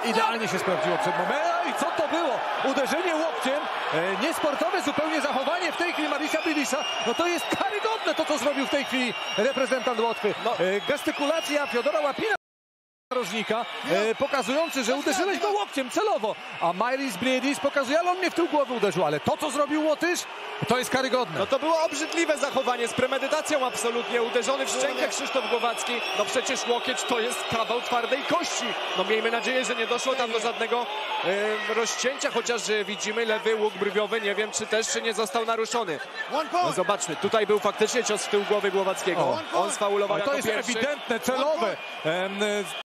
idealnie się sprawdziło przed momentem. I co to było? Uderzenie łokciem, niesportowe zupełnie zachowanie w tej chwili Marisa Bilisza. No to jest karygodne to, co zrobił w tej chwili reprezentant Łotwy. Gestykulacja Fiodora Łapina, narożnika, pokazujący, że uderzyłeś go łokciem celowo, a Mairis Briedis pokazuje, ale on mnie w tył głowy uderzył, ale to, co zrobił Łotysz, to jest karygodne. No to było obrzydliwe zachowanie, z premedytacją absolutnie, uderzony w szczękę Krzysztof Głowacki. No przecież łokieć to jest kawał twardej kości. No miejmy nadzieję, że nie doszło tam do żadnego rozcięcia, chociaż widzimy lewy łuk brwiowy, nie wiem czy nie został naruszony. No zobaczmy, tutaj był faktycznie cios w tył głowy Głowackiego. On sfaulował jako to jest pierwszy. ewidentne, celowe.